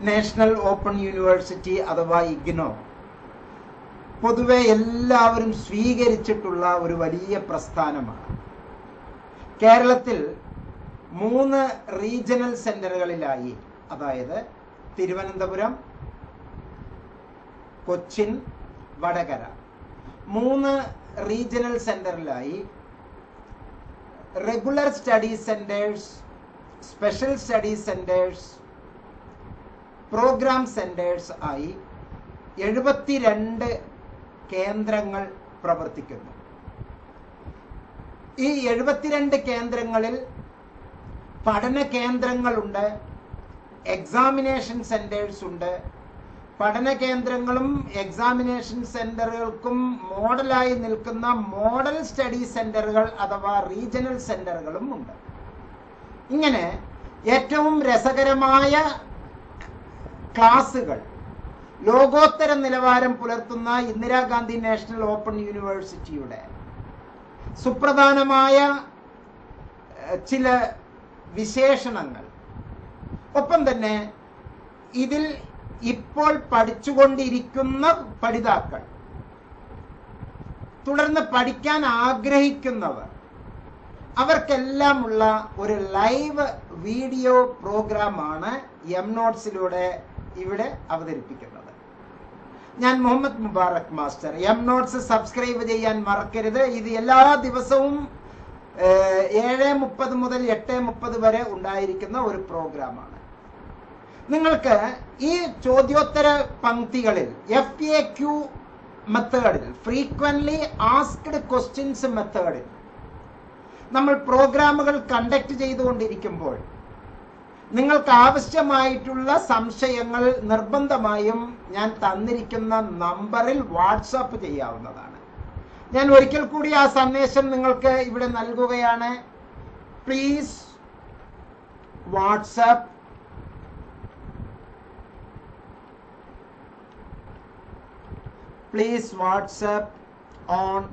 National open university അഥവാ ഇഗ്നോ പൊതുവെ എല്ലാവരും സ്വീകരിച്ചിട്ടുള്ള ഒരു വലിയ പ്രസ്ഥാനമാണ്. കേരളത്തിൽ 3 റീജിയണൽ സെന്ററുകളിലായി, അതായത് തിരുവനന്തപുരം, കൊച്ചിൻ, വടകര 3 റീജിയണൽ സെന്ററിലായി regular study centres, special study centres, programme centres ആയി 72 കേന്ദ്രങ്ങൾ പ്രവർത്തിക്കുന്നു. ഈ 72 കേന്ദ്രങ്ങളിൽ പഠന കേന്ദ്രങ്ങളുണ്ട്, എക്സാമിനേഷൻ സെന്റേഴ്സ് ഉണ്ട്. പഠന കേന്ദ്രങ്ങളും എക്സാമിനേഷൻ സെന്ററുകൾക്കും മോഡലായി നിൽക്കുന്ന മോഡൽ സ്റ്റഡി സെന്ററുകൾ അഥവാ റീജിയണൽ സെന്ററുകളും ഉണ്ട്. ഇങ്ങനെ ഏറ്റവും രസകരമായ ക്ലാസുകൾ ലോകോത്തര നിലവാരം പുലർത്തുന്ന ഇന്ദിരാഗാന്ധി നാഷണൽ ഓപ്പൺ യൂണിവേഴ്സിറ്റിയുടെ സുപ്രധാനമായ ചില വിശേഷണങ്ങൾ, ഒപ്പം തന്നെ ഇതിൽ ഇപ്പോൾ പഠിച്ചുകൊണ്ടിരിക്കുന്ന പഠിതാക്കൾ, തുടർന്ന് പഠിക്കാൻ ആഗ്രഹിക്കുന്നവർ, അവർക്കെല്ലാമുള്ള ഒരു ലൈവ് വീഡിയോ പ്രോഗ്രാമാണ് എം നോട്ട്സിലൂടെ ഇവിടെ അവതരിപ്പിക്കുന്നത്. ഞാൻ Muhammad Mubarak master. M notes subscribe ചെയ്യാൻ മറക്കരുത്. ഇത് എല്ലാ ദിവസവും 7:30 മുതൽ 8:30 വരെ ഉണ്ടായിരിക്കുന്ന ഒരു പ്രോഗ്രാമാണ്. നിങ്ങൾക്ക് ഈ ചോദ്യോത്തര പങ്ക്തികളിൽ FAQ മെത്തേഡിൽ, ഫ്രീക്വന്റ്ലി ആസ്ക്ഡ് ക്വസ്റ്റ്യൻസ് മെത്തേഡിൽ നമ്മൾ പ്രോഗ്രാമുകൾ കണ്ടക്ട് ചെയ്തുകൊണ്ടിരിക്കുമ്പോൾ നിങ്ങൾക്ക് ആവശ്യമായിട്ടുള്ള സംശയങ്ങൾ നിർബന്ധമായും ഞാൻ തന്നിരിക്കുന്ന നമ്പറിൽ വാട്സാപ്പ് ചെയ്യാവുന്നതാണ്. ഞാൻ ഒരിക്കൽ കൂടി ആ സന്ദേശം നിങ്ങൾക്ക് ഇവിടെ നൽകുകയാണ്. Please WhatsApp on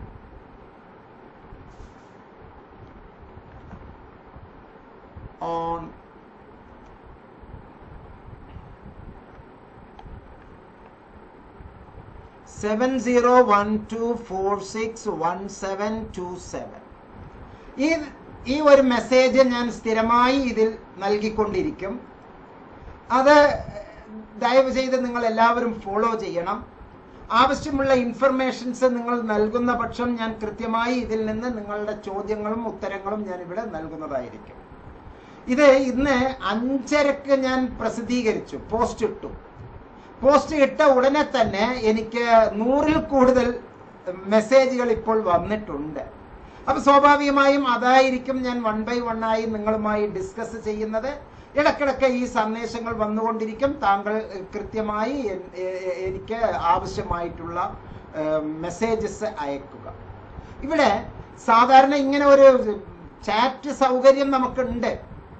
7012461727. ഈ ഒരു മെസ്സേജ് ഞാൻ സ്ഥിരമായി ഇതിൽ നൽകിക്കൊണ്ടിരിക്കും. അത് ദയവ് ചെയ്ത് നിങ്ങൾ എല്ലാവരും ഫോളോ ചെയ്യണം. ആവശ്യമുള്ള ഇൻഫർമേഷൻസ് നിങ്ങൾ നൽകുന്ന പക്ഷം ഞാൻ കൃത്യമായി ഇതിൽ നിന്ന് നിങ്ങളുടെ ചോദ്യങ്ങളും ഉത്തരങ്ങളും ഞാൻ ഇവിടെ നൽകുന്നതായിരിക്കും. ഇത് ഇന്ന് 5:30 ഞാൻ പ്രസിദ്ധീകരിച്ചു, പോസ്റ്റ് ഇട്ട ഉടനെ തന്നെ എനിക്ക് 100-ൽ കൂടുതൽ മെസ്സേജുകൾ ഇപ്പോൾ വന്നിട്ടുണ്ട്. അപ്പൊ സ്വാഭാവികമായും അതായിരിക്കും ഞാൻ 1 by 1 ആയി നിങ്ങളുമായി ഡിസ്കസ് ചെയ്യുന്നത്. ഇടക്കിടക്ക് ഈ സന്ദേശങ്ങൾ വന്നുകൊണ്ടിരിക്കും. താങ്കൾ കൃത്യമായി എനിക്ക് ആവശ്യമായിട്ടുള്ള മെസ്സേജസ് അയക്കുക. ഇവിടെ സാധാരണ ഇങ്ങനെ ഒരു ചാറ്റ് സൗകര്യം നമുക്കുണ്ട്.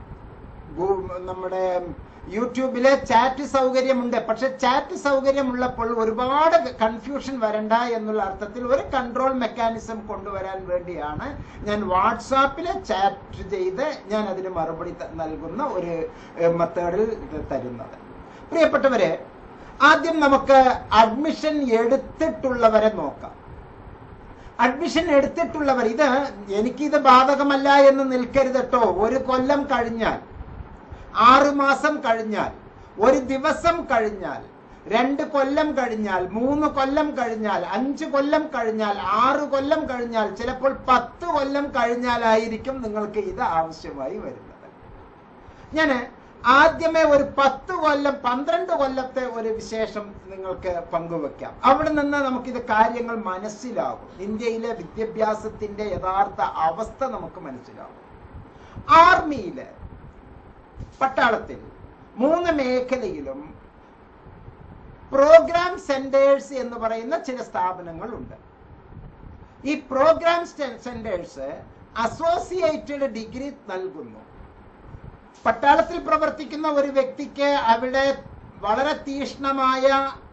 നമ്മുടെ യൂട്യൂബില് ചാറ്റ് സൗകര്യമുണ്ട്. പക്ഷെ ചാറ്റ് സൗകര്യം ഉള്ളപ്പോൾ ഒരുപാട് കൺഫ്യൂഷൻ വരണ്ട എന്നുള്ള അർത്ഥത്തിൽ ഒരു കൺട്രോൾ മെക്കാനിസം കൊണ്ടുവരാൻ വേണ്ടിയാണ് ഞാൻ വാട്സാപ്പില് ചാറ്റ് ചെയ്ത് ഞാൻ അതിന് മറുപടി നൽകുന്ന ഒരു മെത്തേഡിൽ തരുന്നത്. പ്രിയപ്പെട്ടവരെ, ആദ്യം നമുക്ക് അഡ്മിഷൻ എടുത്തിട്ടുള്ളവരെ നോക്കാം. അഡ്മിഷൻ എടുത്തിട്ടുള്ളവർ, എനിക്കിത് ബാധകമല്ല എന്ന് നിൽക്കരുത് കേട്ടോ. 1 കൊല്ലം കഴിഞ്ഞാൽ, 6 മാസം കഴിഞ്ഞാൽ, 1 ദിവസം കഴിഞ്ഞാൽ, 2 കൊല്ലം കഴിഞ്ഞാൽ, 3 കൊല്ലം കഴിഞ്ഞാൽ, 5 കൊല്ലം കഴിഞ്ഞാൽ, 6 കൊല്ലം കഴിഞ്ഞാൽ, ചിലപ്പോൾ 10 കൊല്ലം കഴിഞ്ഞാലായിരിക്കും നിങ്ങൾക്ക് ഇത് ആവശ്യമായി വരുന്നത്. ഞാൻ ആദ്യമേ ഒരു 10 കൊല്ലം 12 കൊല്ലത്തെ ഒരു വിശേഷം നിങ്ങൾക്ക് പങ്കുവെക്കാം. അവിടെ നിന്ന് നമുക്കിത് കാര്യങ്ങൾ മനസ്സിലാകും. ഇന്ത്യയിലെ വിദ്യാഭ്യാസത്തിന്റെ യഥാർത്ഥ അവസ്ഥ നമുക്ക് മനസ്സിലാകും. ആർമിയില്, പട്ടാളത്തിൽ 3 മേഖലയിലും പ്രോഗ്രാം സെന്റേഴ്സ് എന്ന് പറയുന്ന ചില സ്ഥാപനങ്ങളുണ്ട്. ഈ പ്രോഗ്രാം സെന്റേഴ്സ് അസോസിയേറ്റഡ് ഡിഗ്രി നൽകുന്നു. പട്ടാളത്തിൽ പ്രവർത്തിക്കുന്ന ഒരു വ്യക്തിക്ക് അവിടെ വളരെ തീക്ഷ്ണമായ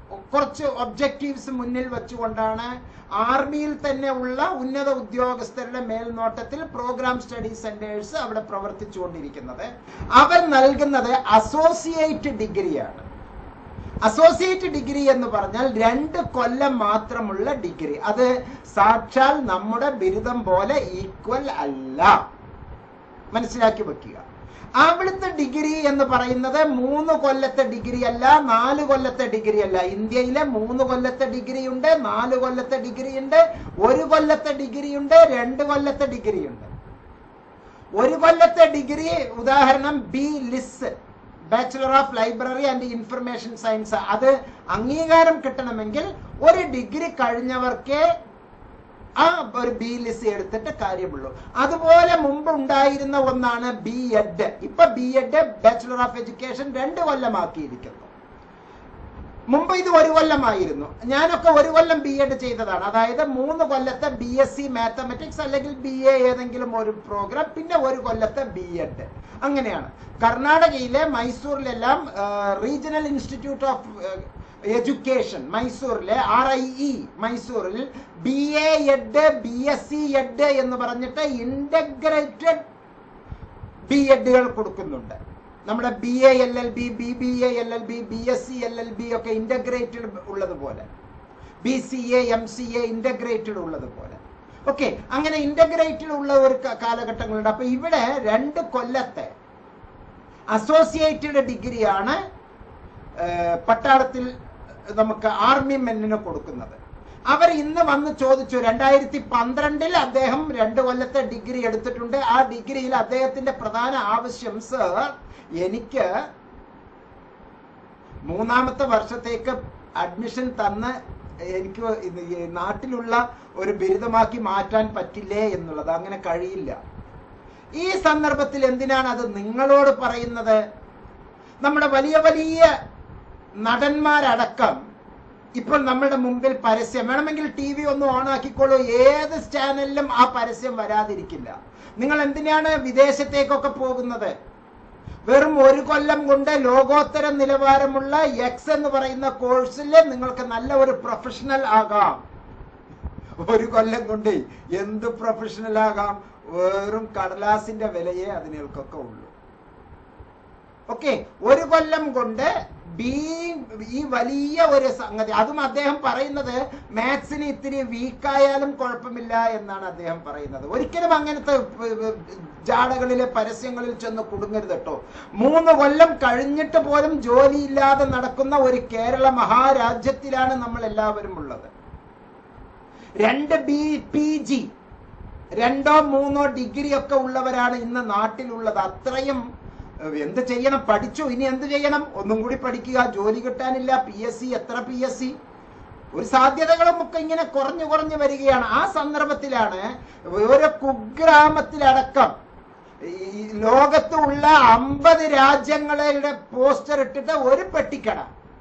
കുറച്ച് ഒബ്ജക്റ്റീവ്സ് മുന്നിൽ വെച്ചുകൊണ്ടാണ് ആർമിയിൽ തന്നെ ഉള്ള ഉന്നത ഉദ്യോഗസ്ഥരുടെ മേൽനോട്ടത്തിൽ പ്രോഗ്രാം സ്റ്റഡി സെന്റേഴ്സ് അവിടെ പ്രവർത്തിച്ചുകൊണ്ടിരിക്കുന്നത്. അവർ നൽകുന്നത് അസോസിയേറ്റ് ഡിഗ്രിയാണ്. അസോസിയേറ്റ് ഡിഗ്രി എന്ന് പറഞ്ഞാൽ 2 കൊല്ലം മാത്രമുള്ള ഡിഗ്രി. അത് സാക്ഷാൽ നമ്മുടെ ബിരുദം പോലെ ഈക്വൽ അല്ല, മനസ്സിലാക്കി വെക്കുക. അവിടുത്തെ ഡിഗ്രി എന്ന് പറയുന്നത് 3 കൊല്ലത്തെ ഡിഗ്രി അല്ല, 4 കൊല്ലത്തെ ഡിഗ്രി അല്ല. ഇന്ത്യയിലെ 3 കൊല്ലത്തെ ഡിഗ്രി ഉണ്ട്, 4 കൊല്ലത്തെ ഡിഗ്രി ഉണ്ട്, 1 കൊല്ലത്തെ ഡിഗ്രി ഉണ്ട്, 2 കൊല്ലത്തെ ഡിഗ്രി ഉണ്ട്. 1 കൊല്ലത്തെ ഡിഗ്രി ഉദാഹരണം B LIS, bachelor of library and information science, അത് അംഗീകാരം കിട്ടണമെങ്കിൽ ഒരു ഡിഗ്രി കഴിഞ്ഞവർക്ക് ആ ഒരു ബി ലിസ് എടുത്തിട്ട് കാര്യമുള്ളൂ. അതുപോലെ മുമ്പ് ഉണ്ടായിരുന്ന ഒന്നാണ് ബി എഡ്. ഇപ്പൊ B Ed bachelor of education 2 കൊല്ലമാക്കിയിരിക്കുന്നു. മുമ്പ് ഇത് 1 കൊല്ലമായിരുന്നു. ഞാനൊക്കെ 1 കൊല്ലം ബി എഡ് ചെയ്തതാണ്. അതായത് 3 കൊല്ലത്തെ BSc മാത്തമാറ്റിക്സ് അല്ലെങ്കിൽ BA ഏതെങ്കിലും ഒരു പ്രോഗ്രാം, പിന്നെ 1 കൊല്ലത്തെ ബി എഡ്. അങ്ങനെയാണ്. കർണാടകയിലെ മൈസൂരിലെല്ലാം റീജിയണൽ ഇൻസ്റ്റിറ്റ്യൂട്ട് ഓഫ് എഡ്യൂക്കേഷൻ മൈസൂരിലെ RIE മൈസൂരിൽ BA എഡ്, BSc എഡ് എന്ന് പറഞ്ഞിട്ട് ഇന്റഗ്രേറ്റഡ് ബി എഡുകൾ കൊടുക്കുന്നുണ്ട്. നമ്മുടെ BA LLB, BBA LLB, BSc LLB ഒക്കെ ഇന്റഗ്രേറ്റഡ് ഉള്ളതുപോലെ, BCA MCA ഇന്റഗ്രേറ്റഡ് ഉള്ളതുപോലെ. ഓക്കെ, അങ്ങനെ ഇന്റഗ്രേറ്റഡ് ഉള്ള ഒരു കാലഘട്ടങ്ങളുണ്ട്. അപ്പൊ ഇവിടെ 2 കൊല്ലത്തെ അസോസിയേറ്റഡ് ഡിഗ്രിയാണ് പട്ടാളത്തിൽ നമുക്ക് ആർമി മെന്നിന് കൊടുക്കുന്നത്. അവർ ഇന്ന് വന്ന് ചോദിച്ചു, 2012 അദ്ദേഹം 2 കൊല്ലത്തെ ഡിഗ്രി എടുത്തിട്ടുണ്ട്. ആ ഡിഗ്രിയിൽ അദ്ദേഹത്തിന്റെ പ്രധാന ആവശ്യം, സർ എനിക്ക് 3ാമത്തെ വർഷത്തേക്ക് അഡ്മിഷൻ തന്ന് എനിക്ക് നാട്ടിലുള്ള ഒരു ബിരുദമാക്കി മാറ്റാൻ പറ്റില്ലേ എന്നുള്ളത്. അങ്ങനെ കഴിയില്ല. ഈ സന്ദർഭത്തിൽ എന്തിനാണ് അത് നിങ്ങളോട് പറയുന്നത്? നമ്മുടെ വലിയ വലിയ നടന്മാരടക്കം ഇപ്പോൾ നമ്മുടെ മുമ്പിൽ പരസ്യം വേണമെങ്കിൽ TV ഒന്ന് ഓൺ ആക്കിക്കോളൂ, ഏത് ചാനലിലും ആ പരസ്യം വരാതിരിക്കില്ല. നിങ്ങൾ എന്തിനാണ് വിദേശത്തേക്കൊക്കെ പോകുന്നത്? വെറും 1 കൊല്ലം കൊണ്ട് ലോകോത്തര നിലവാരമുള്ള X എന്ന് പറയുന്ന കോഴ്സിൽ നിങ്ങൾക്ക് നല്ല ഒരു പ്രൊഫഷണൽ ആകാം. 1 കൊല്ലം കൊണ്ട് എന്ത് പ്രൊഫഷണൽ ആകാം? വെറും കടലാസിന്റെ വിലയെ അതിനൊക്കെ ഉള്ളൂ. ഓക്കെ, 1 കൊല്ലം കൊണ്ട് ഈ വലിയ ഒരു സംഗതി, അതും അദ്ദേഹം പറയുന്നത് മാത്സിന് ഇത്തിരി വീക്കായാലും കുഴപ്പമില്ല എന്നാണ് അദ്ദേഹം പറയുന്നത്. ഒരിക്കലും അങ്ങനത്തെ ജാടകളിലെ പരസ്യങ്ങളിൽ ചെന്ന് കുടുങ്ങരുത് കേട്ടോ. 3 കൊല്ലം കഴിഞ്ഞിട്ട് പോലും ജോലിയില്ലാതെ നടക്കുന്ന ഒരു കേരള മഹാരാജ്യത്തിലാണ് നമ്മൾ എല്ലാവരും ഉള്ളത്. 2 PG 2ഓ 3ഓ ഡിഗ്രി ഒക്കെ ഉള്ളവരാണ് ഇന്ന് നാട്ടിലുള്ളത്. അത്രയും എന്ത് ചെയ്യണം? പഠിച്ചു, ഇനി എന്ത് ചെയ്യണം? ഒന്നും കൂടി പഠിക്കുക. ജോലി കിട്ടാനില്ല. PSc, എത്ര PSc? ഒരു സാധ്യതകളും ഒക്കെ ഇങ്ങനെ കുറഞ്ഞു വരികയാണ്. ആ സന്ദർഭത്തിലാണ് ഒരു കുഗ്രാമത്തിലടക്കം ലോകത്ത് ഉള്ള 50 രാജ്യങ്ങളുടെ പോസ്റ്റർ ഇട്ടിട്ട് ഒരു പെട്ടിക്കട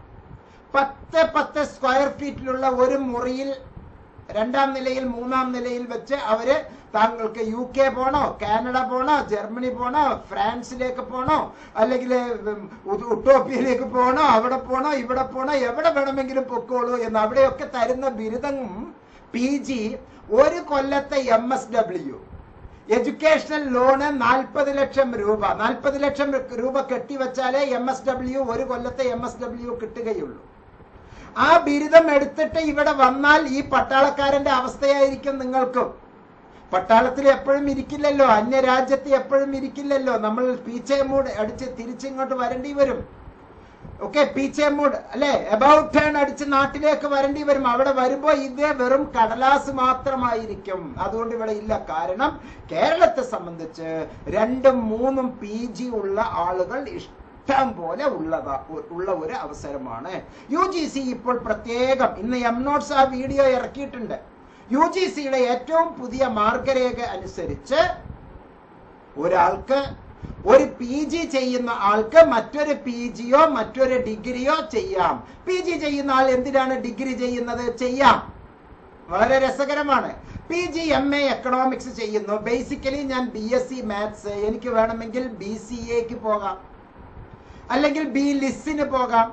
10 സ്ക്വയർ ഫീറ്റിലുള്ള ഒരു മുറിയിൽ 2ാം നിലയിൽ 3ാം നിലയിൽ വെച്ച് അവര് താങ്കൾക്ക് UK പോണോ, കാനഡ പോണോ, ജർമ്മനി പോണോ, ഫ്രാൻസിലേക്ക് പോണോ, അല്ലെങ്കിൽ ഉട്ടോപ്യയിലേക്ക് പോണോ, അവിടെ പോണോ, ഇവിടെ പോണോ, എവിടെ വേണമെങ്കിലും പൊക്കോളൂ എന്ന് അവിടെയൊക്കെ തരുന്ന ബിരുദം PG, 1 കൊല്ലത്തെ MSW, എഡ്യൂക്കേഷണൽ ലോണ് 40 ലക്ഷം രൂപ. 40 ലക്ഷം രൂപ കെട്ടിവെച്ചാലേ MSW 1 കൊല്ലത്തെ MSW കിട്ടുകയുള്ളൂ. ആ ബിരുദം എടുത്തിട്ട് ഇവിടെ വന്നാൽ ഈ പട്ടാളക്കാരന്റെ അവസ്ഥയായിരിക്കും നിങ്ങൾക്കും. പട്ടാളത്തിൽ എപ്പോഴും ഇരിക്കില്ലല്ലോ, അന്യരാജ്യത്ത് എപ്പോഴും ഇരിക്കില്ലല്ലോ. നമ്മൾ പീച്ചേ മൂഡ് അടിച്ച് തിരിച്ചിങ്ങോട്ട് വരേണ്ടി വരും. ഓക്കെ, പീച്ചേ മൂഡ് അല്ലെ, അബൌട്ട് ടേൺ അടിച്ച് നാട്ടിലേക്ക് വരേണ്ടി വരും. അവിടെ വരുമ്പോ ഇത് വെറും കടലാസ് മാത്രമായിരിക്കും. അതുകൊണ്ട് ഇവിടെ ഇല്ല. കാരണം കേരളത്തെ സംബന്ധിച്ച് 2ഉം 3ഉം PG ഉള്ള ആളുകൾ ഇഷ്ടം പോലെ ഉള്ള ഒരു അവസരമാണ്. UGC ഇപ്പോൾ പ്രത്യേകം ഇന്ന് MNotes ആ വീഡിയോ ഇറക്കിയിട്ടുണ്ട്. UGCയുടെ ഏറ്റവും പുതിയ മാർഗരേഖ അനുസരിച്ച് ഒരാൾക്ക്, ഒരു PG ചെയ്യുന്ന ആൾക്ക് മറ്റൊരു PGയോ മറ്റൊരു ഡിഗ്രിയോ ചെയ്യാം. PG ചെയ്യുന്ന ആൾ എന്തിനാണ് ഡിഗ്രി ചെയ്യുന്നത്? ചെയ്യാം. വളരെ രസകരമാണ്. PG MA എക്കണോമിക്സ് ചെയ്യുന്നു. ബേസിക്കലി ഞാൻ BSc മാത്സ്, എനിക്ക് വേണമെങ്കിൽ BCAക്ക് പോകാം, അല്ലെങ്കിൽ B ലിസിന് പോകാം.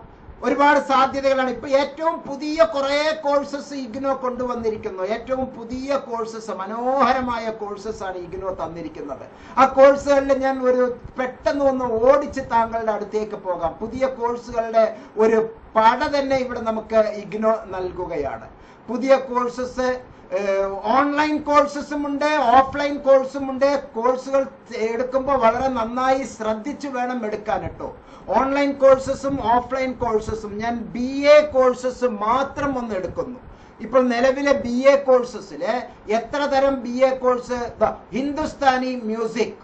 ഒരുപാട് സാധ്യതകളാണ്. ഇപ്പൊ ഏറ്റവും പുതിയ കുറെ കോഴ്സസ് ഇഗ്നോ കൊണ്ടുവന്നിരിക്കുന്നു. ഏറ്റവും പുതിയ കോഴ്സസ്, മനോഹരമായ കോഴ്സസ് ആണ് ഇഗ്നോ തന്നിരിക്കുന്നത്. ആ കോഴ്സുകളിൽ ഞാൻ ഒരു പെട്ടെന്ന് ഒന്ന് ഓടിച്ച് താങ്കളുടെ അടുത്തേക്ക് പോകാം. പുതിയ കോഴ്സുകളുടെ ഒരു പട തന്നെ ഇവിടെ നമുക്ക് ഇഗ്നോ നൽകുകയാണ്. പുതിയ കോഴ്സസ് ഓൺലൈൻ കോഴ്സസും ഉണ്ട്, ഓഫ്ലൈൻ കോഴ്സും ഉണ്ട്. കോഴ്സുകൾ എടുക്കുമ്പോൾ വളരെ നന്നായി ശ്രദ്ധിച്ചു വേണം എടുക്കാൻ കേട്ടോ. ഓൺലൈൻ കോഴ്സസും ഓഫ്ലൈൻ കോഴ്സസും ഞാൻ BA കോഴ്സസ് മാത്രം ഒന്ന് എടുക്കുന്നു. ഇപ്പോൾ നിലവിലെ BA കോഴ്സസില് എത്ര തരം BA course? Hindustani music,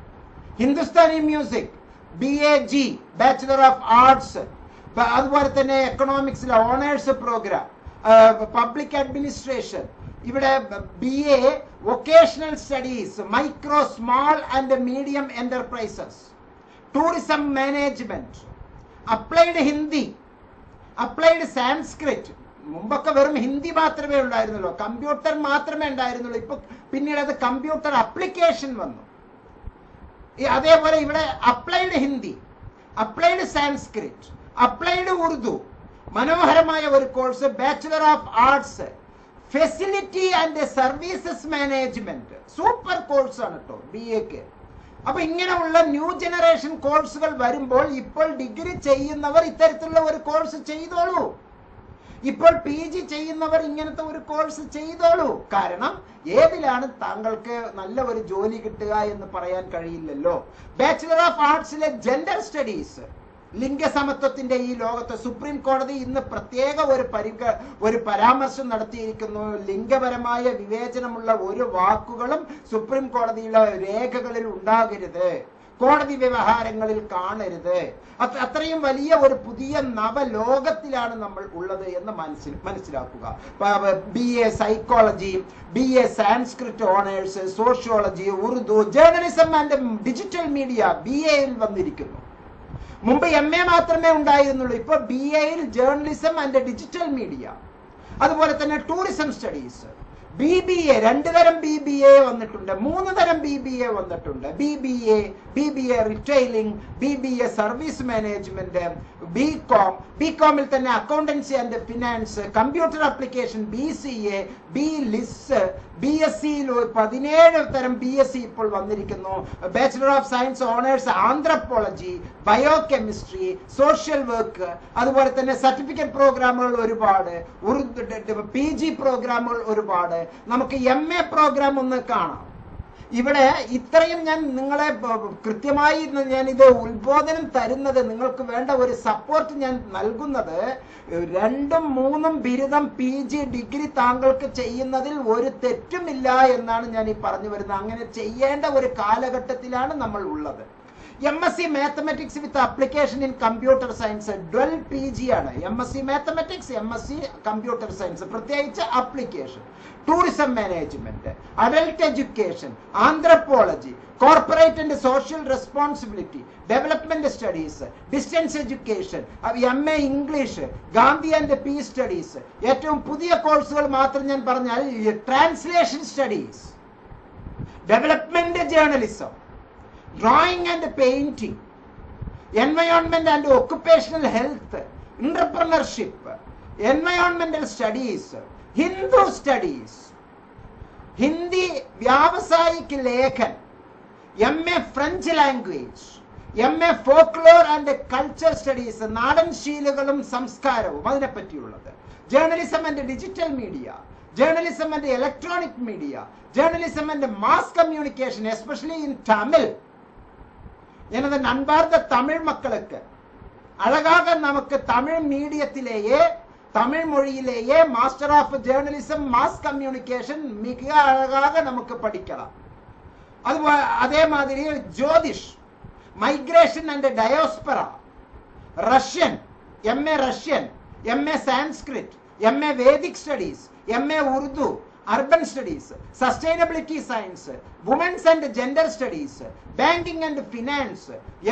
BAG bachelor of arts, അതുപോലെ തന്നെ എക്കണോമിക്സിലെ ഓണേഴ്സ് പ്രോഗ്രാം, പബ്ലിക് അഡ്മിനിസ്ട്രേഷൻ, ഇവിടെ BA vocational studies, micro small and medium enterprises, tourism management, applied Hindi, applied Sanskrit. മുമ്പൊക്കെ വെറും ഹിന്ദി മാത്രമേ ഉണ്ടായിരുന്നുള്ളൂ, കമ്പ്യൂട്ടർ മാത്രമേ ഉണ്ടായിരുന്നുള്ളൂ. ഇപ്പൊ പിന്നീട് അത് കമ്പ്യൂട്ടർ അപ്ലിക്കേഷൻ വന്നു. അതേപോലെ ഇവിടെ applied Hindi, applied Sanskrit, applied Urdu, മനോഹരമായ ഒരു course, bachelor of arts, facility and services management. Super course ആണ് കേട്ടോ BAക്ക്. അപ്പൊ ഇങ്ങനെയുള്ള ന്യൂ ജനറേഷൻ കോഴ്സുകൾ വരുമ്പോൾ ഇപ്പോൾ ഡിഗ്രി ചെയ്യുന്നവർ ഇത്തരത്തിലുള്ള ഒരു കോഴ്സ് ചെയ്തോളൂ. ഇപ്പോൾ PG ചെയ്യുന്നവർ ഇങ്ങനത്തെ ഒരു കോഴ്സ് ചെയ്തോളൂ. കാരണം ഏതിലാണ് താങ്കൾക്ക് നല്ല ഒരു ജോലി കിട്ടുക എന്ന് പറയാൻ കഴിയില്ലല്ലോ. ബാച്ചുലർ ഓഫ് ആർട്സിലെ ജെൻഡർ സ്റ്റഡീസ്, ലിംഗസമത്വത്തിന്റെ ഈ ലോകത്ത് സുപ്രീം കോടതി ഇന്ന് പ്രത്യേക ഒരു പരാമർശം നടത്തിയിരിക്കുന്നു. ലിംഗപരമായ വിവേചനമുള്ള ഒരു വാക്കുകളും സുപ്രീം കോടതിയുടെ രേഖകളിൽ ഉണ്ടാകരുത്, കോടതി വ്യവഹാരങ്ങളിൽ കാണരുത്. അത്രയും വലിയ ഒരു പുതിയ നവലോകത്തിലാണ് നമ്മൾ ഉള്ളത് എന്ന് മനസ്സിലാക്കുക. BA psychology, BA Sanskrit honours, sociology, Urdu, journalism and digital media BAയിൽ വന്നിരിക്കുന്നു. മുമ്പ് MA മാത്രമേ ഉണ്ടായിരുന്നുള്ളൂ. ഇപ്പൊ BAയിൽ ജേർണലിസം ആൻഡ് ഡിജിറ്റൽ മീഡിയ, അതുപോലെ തന്നെ ടൂറിസം സ്റ്റഡീസ്, BBA, 2 തരം BBA വന്നിട്ടുണ്ട്, 3 തരം BBA വന്നിട്ടുണ്ട്. BBA retailing, BBA service management, ബികോമിൽ തന്നെ accountancy and finance, computer application, BCA, BLIS, BSCയിൽ 17 തരം BSc ഇപ്പോൾ വന്നിരിക്കുന്നു. Bachelor of science honours anthropology, biochemistry, social work, അതുപോലെ തന്നെ സർട്ടിഫിക്കറ്റ് പ്രോഗ്രാമുകൾ ഒരുപാട്, PG പ്രോഗ്രാമുകൾ ഒരുപാട്. നമുക്ക് MA പ്രോഗ്രാം ഒന്ന് കാണാം. ഇവിടെ ഇത്രയും ഞാൻ നിങ്ങളെ കൃത്യമായി ഞാൻ ഇത് ഉത്ബോധനം തരുന്നത്, നിങ്ങൾക്ക് വേണ്ട ഒരു സപ്പോർട്ട് ഞാൻ നൽകുന്നത്, 2ഉം 3ഉം ബിരുദം PG ഡിഗ്രി താങ്കൾക്ക് ചെയ്യുന്നതിൽ ഒരു തെറ്റുമില്ല എന്നാണ് ഞാൻ ഈ പറഞ്ഞു വരുന്നത്. അങ്ങനെ ചെയ്യേണ്ട ഒരു കാലഘട്ടത്തിലാണ് നമ്മൾ ഉള്ളത്. MSc mathematics with application in computer science, 12 PG ആണ്. MSc mathematics, MSc computer science, പ്രത്യേകിച്ച് application, tourism management, adult education, anthropology, corporate and social responsibility, development studies, distance education, MA English, Gandhi and peace studies. ഏറ്റവും പുതിയ കോഴ്സുകൾ മാത്രം ഞാൻ പറഞ്ഞാൽ translation studies, development journalism, drawing and painting, environment and occupational health, entrepreneurship, environmental studies, Hindu studies, Hindi വ്യാവസായിക ലേഖൻ, MA French language, MA folklore and culture studies, നാടൻ ശീലങ്ങളും സംസ്കാരവും അതിനെപ്പറ്റിയുള്ളത്, journalism and digital media, journalism and electronic media, journalism and mass communication, especially in Tamil. எனது நண்பார்ந்த தமிழ் மக்களுக்கு அழகாக நமக்கு தமிழ் மீடியத்திலேயே, தமிழ் மொழியிலேயே master of journalism mass communication மிக அழகாக நமக்கு படிக்கலாம். அதே மாதிரி Jyotish, migration and diaspora, Russian, MA Russian, MA Sanskrit, MA Vedic studies, MA Urdu, urban studies, sustainability science, women's and gender studies, banking and finance,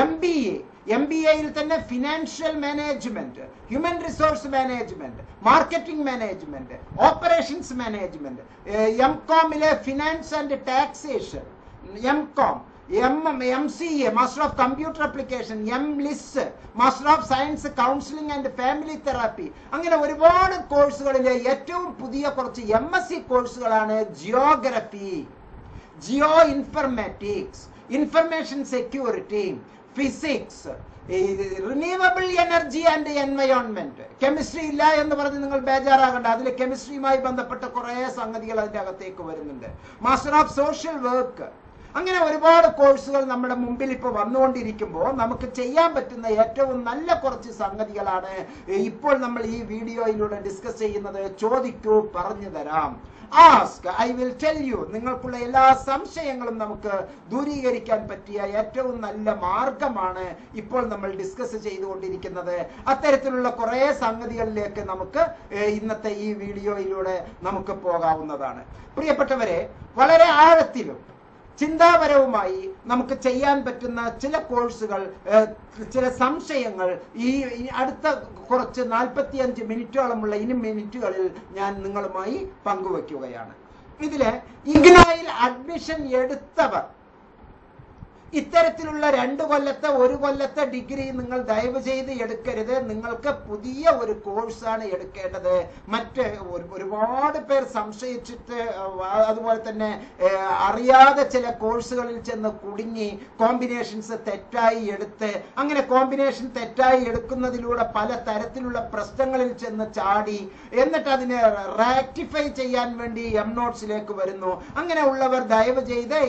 MBA il thanne financial management, human resource management, marketing management, operations management, MCOM ile finance and taxation, MCOM, MCA, Master of Computer Application, MLIS, Master of Science Counseling and Family Therapy. അങ്ങനെ ഒരുപാട് കോഴ്സുകളിലെ ഏറ്റവും പുതിയ കുറച്ച് MSc കോഴ്സുകളാണ് geography, geo informatics, information security, physics, renewable energy and environment. Chemistry ഇല്ല എന്ന് പറഞ്ഞ് നിങ്ങൾ ബേജാറാകണ്ട, അതിൽ കെമിസ്ട്രിയുമായി ബന്ധപ്പെട്ട കുറെ സംഗതികൾ അതിന്റെ അകത്തേക്ക് വരുന്നുണ്ട്. മാസ്റ്റർ ഓഫ് സോഷ്യൽ വർക്ക്, അങ്ങനെ ഒരുപാട് കോഴ്സുകൾ നമ്മുടെ മുമ്പിൽ ഇപ്പോൾ വന്നുകൊണ്ടിരിക്കുമ്പോൾ നമുക്ക് ചെയ്യാൻ പറ്റുന്ന ഏറ്റവും നല്ല കുറച്ച് സംഗതികളാണ് ഇപ്പോൾ നമ്മൾ ഈ വീഡിയോയിലൂടെ ഡിസ്കസ് ചെയ്യുന്നത്. ചോദിക്കൂ, പറഞ്ഞു തരാം. Ask, I will tell you. നിങ്ങൾക്കുള്ള എല്ലാ സംശയങ്ങളും നമുക്ക് ദൂരീകരിക്കാൻ പറ്റിയ ഏറ്റവും നല്ല മാർഗമാണ് ഇപ്പോൾ നമ്മൾ ഡിസ്കസ് ചെയ്തുകൊണ്ടിരിക്കുന്നത്. അത്തരത്തിലുള്ള കുറെ സംഗതികളിലേക്ക് നമുക്ക് ഇന്നത്തെ ഈ വീഡിയോയിലൂടെ നമുക്ക് പോകാവുന്നതാണ്. പ്രിയപ്പെട്ടവരെ, വളരെ ആഴത്തിലും ചിന്താപരവുമായി നമുക്ക് ചെയ്യാൻ പറ്റുന്ന ചില കോഴ്സുകൾ, ചില സംശയങ്ങൾ ഈ അടുത്ത കുറച്ച് 45 മിനിറ്റോളമുള്ള ഇനി മിനിറ്റുകളിൽ ഞാൻ നിങ്ങളുമായി പങ്കുവയ്ക്കുകയാണ്. ഇതില് ഇഗ്നോയിൽ അഡ്മിഷൻ എടുത്തവർ ഇത്തരത്തിലുള്ള 2 കൊല്ലത്തെ 1 കൊല്ലത്തെ ഡിഗ്രി നിങ്ങൾ ദയവ് ചെയ്ത് എടുക്കരുത്. നിങ്ങൾക്ക് പുതിയ ഒരു കോഴ്സാണ് എടുക്കേണ്ടത്. മറ്റ് ഒരുപാട് പേർ സംശയിച്ചിട്ട് അതുപോലെ തന്നെ അറിയാതെ ചില കോഴ്സുകളിൽ ചെന്ന് കുടുങ്ങി കോമ്പിനേഷൻസ് തെറ്റായി എടുത്ത്, അങ്ങനെ കോമ്പിനേഷൻ തെറ്റായി എടുക്കുന്നതിലൂടെ പല തരത്തിലുള്ള പ്രശ്നങ്ങളിൽ ചെന്ന് ചാടി എന്നിട്ട് അതിനെ റാക്ടിഫൈ ചെയ്യാൻ വേണ്ടി നോട്ട്സിലേക്ക് വരുന്നു. അങ്ങനെ ഉള്ളവർ ദയവ് ചെയ്ത്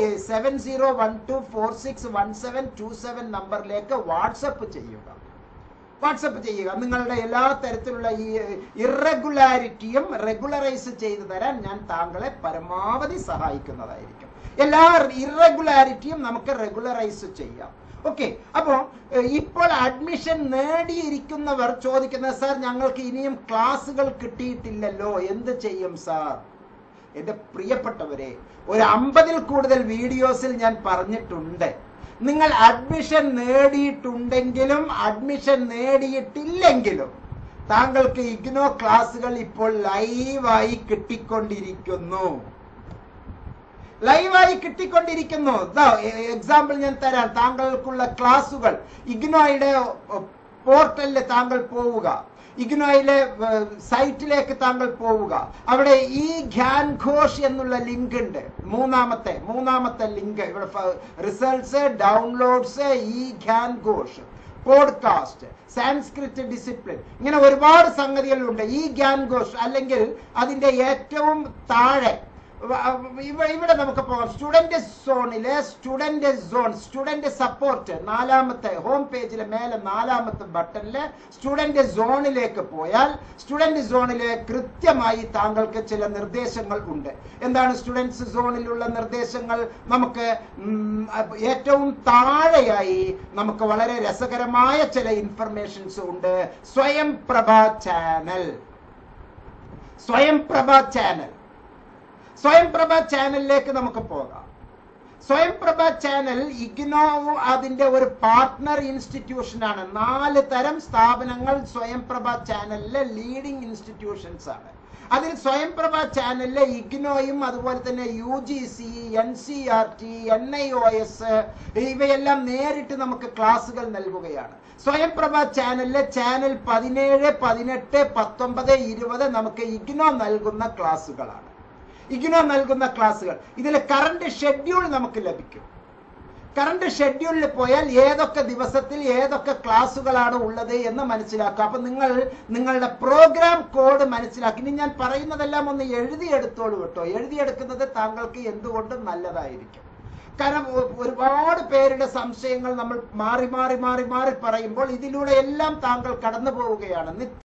7012461727 നമ്പറിലേക്ക് വാട്സപ്പ് ചെയ്യുക. നിങ്ങളുടെ എല്ലാ തരത്തിലുള്ള ഈ ഇറഗുലാരിറ്റിയും റെഗുലറൈസ് ചെയ്തു തരാൻ ഞാൻ താങ്കളെ പരമാവധി സഹായിക്കുന്നതായിരിക്കും. എല്ലാ ഇറഗുലാരിറ്റിയും നമുക്ക് റെഗുലറൈസ് ചെയ്യാം. ഓക്കെ, അപ്പോ ഇപ്പോൾ അഡ്മിഷൻ നേടിയിരിക്കുന്നവർ ചോദിക്കുന്നത്, സാർ ഞങ്ങൾക്ക് ഇനിയും ക്ലാസുകൾ കിട്ടിയിട്ടില്ലല്ലോ, എന്ത് ചെയ്യും സാർ? എന്റെ പ്രിയപ്പെട്ടവരെ, ഒരു 50-ൽ കൂടുതൽ വീഡിയോസിൽ ഞാൻ പറഞ്ഞിട്ടുണ്ട്, നിങ്ങൾ അഡ്മിഷൻ നേടിയിട്ടുണ്ടെങ്കിലും അഡ്മിഷൻ നേടിയിട്ടില്ലെങ്കിലും താങ്കൾക്ക് ഇഗ്നോ ക്ലാസുകൾ ഇപ്പോൾ ലൈവായി കിട്ടിക്കൊണ്ടിരിക്കുന്നു. എക്സാമ്പിൾ ഞാൻ തരാം. താങ്കൾക്കുള്ള ക്ലാസുകൾ ഇഗ്നോയുടെ പോർട്ടലിൽ താങ്കൾ പോവുക, ഇഗ്നോയിലെ സൈറ്റിലേക്ക് താങ്കൾ പോവുക. അവിടെ ഈ ഗ്യാൻ ഘോഷ് എന്നുള്ള ലിങ്ക് ഉണ്ട്. മൂന്നാമത്തെ ലിങ്ക് ഇവിടെ റിസൾട്ട്സ്, ഡൗൺലോഡ്സ്, ഈ ഗ്യാൻ ഘോഷ്, പോഡ്കാസ്റ്റ്, സാൻസ്ക്രിറ്റ് ഡിസിപ്ലിൻ, ഇങ്ങനെ ഒരുപാട് സംഗതികളുണ്ട്. ഈ ഗ്യാൻ ഘോഷ് അല്ലെങ്കിൽ അതിന്റെ ഏറ്റവും താഴെ ഇവിടെ നമുക്ക് പോകാം. സ്റ്റുഡന്റ് സപ്പോർട്ട്, 4ാമത്തെ ഹോം പേജിലെ മേലെ 4ാമത്തെ ബട്ടണില് സ്റ്റുഡന്റ് സോണിലേക്ക് പോയാൽ സ്റ്റുഡന്റ് സോണില് കൃത്യമായി താങ്കൾക്ക് ചില നിർദ്ദേശങ്ങൾ ഉണ്ട്. എന്താണ് സ്റ്റുഡൻസ് സോണിലുള്ള നിർദ്ദേശങ്ങൾ? നമുക്ക് ഏറ്റവും താഴെയായി നമുക്ക് വളരെ രസകരമായ ചില ഇൻഫർമേഷൻസ് ഉണ്ട്. സ്വയംപ്രഭ ചാനലിലേക്ക് നമുക്ക് പോകാം. സ്വയംപ്രഭ ചാനൽ ഇഗ്നോ അതിന്റെ ഒരു പാർട്ട്ണർ ഇൻസ്റ്റിറ്റ്യൂഷൻ ആണ്. 4 തരം സ്ഥാപനങ്ങൾ സ്വയംപ്രഭ ചാനലിലെ ലീഡിംഗ് ഇൻസ്റ്റിറ്റ്യൂഷൻസ് ആണ്. അതിൽ സ്വയംപ്രഭ ചാനലിലെ ഇഗ്നോയും അതുപോലെ തന്നെ UGC, NCERT, NIOS ഇവയെല്ലാം നേരിട്ട് നമുക്ക് ക്ലാസുകൾ നൽകുകയാണ്. സ്വയംപ്രഭ ചാനലിലെ ചാനൽ 17, 18, 19, 20 നമുക്ക് ഇഗ്നോ നൽകുന്ന ക്ലാസുകളാണ്. ഇതിൽ കറണ്ട് ഷെഡ്യൂൾ നമുക്ക് ലഭിക്കും. കറണ്ട് ഷെഡ്യൂളിൽ പോയാൽ ഏതൊക്കെ ദിവസത്തിൽ ഏതൊക്കെ ക്ലാസുകളാണ് ഉള്ളത് എന്ന് മനസ്സിലാക്കുക. അപ്പൊ നിങ്ങളുടെ പ്രോഗ്രാം കോഡ് മനസ്സിലാക്കി. ഇനി ഞാൻ പറയുന്നതെല്ലാം ഒന്ന് എഴുതിയെടുത്തോളൂ കേട്ടോ. എഴുതിയെടുക്കുന്നത് താങ്കൾക്ക് എന്തുകൊണ്ടും നല്ലതായിരിക്കും. കാരണം ഒരുപാട് പേരുടെ സംശയങ്ങൾ നമ്മൾ മാറി പറയുമ്പോൾ ഇതിലൂടെ എല്ലാം താങ്കൾ കടന്നു പോവുകയാണ്.